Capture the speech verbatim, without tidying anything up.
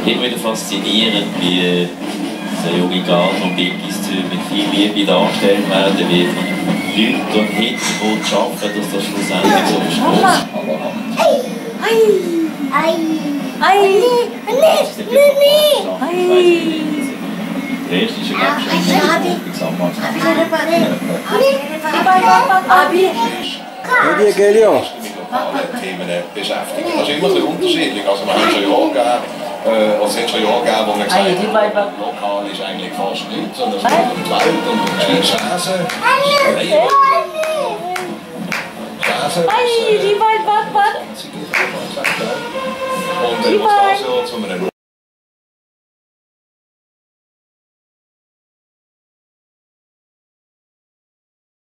immer wieder faszinierend, wie so junge Garten und Biggies mit viel Liebe dargestellt werden, wie von Leuten, die im Hintergrund arbeiten, dass das schlussendlich so verstoßt. Ei! Ei! Ei! Der erste ist ja ganz Hadi geliyor. Themen beschäftigt. Das ist immer ein bisschen unterschiedlich. Also man hat schon Jahre gegeben, äh, also es hat schon Jahre gegeben, wo man gesagt hat, lokal ist eigentlich fast nichts, sondern es geht um die Welt und um die Schäse. Schäse. Ei, die wollen was, was? Und dann muss das ja zu einem